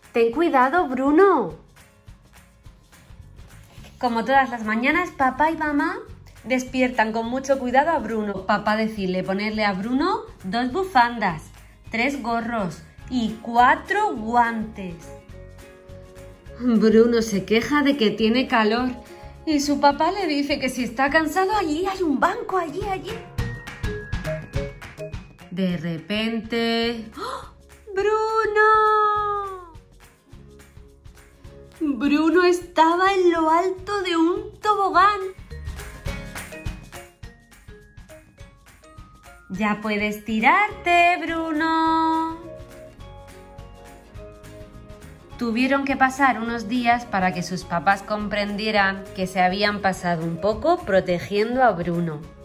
Ten cuidado, Bruno. Como todas las mañanas, papá y mamá despiertan con mucho cuidado a Bruno. Papá decide ponerle a Bruno 2 bufandas, 3 gorros y 4 guantes. Bruno se queja de que tiene calor y su papá le dice que si está cansado, allí hay un banco, allí. De repente... ¡Oh! ¡Bruno! Bruno estaba en lo alto de un tobogán. Ya puedes tirarte, Bruno. Tuvieron que pasar unos días para que sus papás comprendieran que se habían pasado un poco protegiendo a Bruno.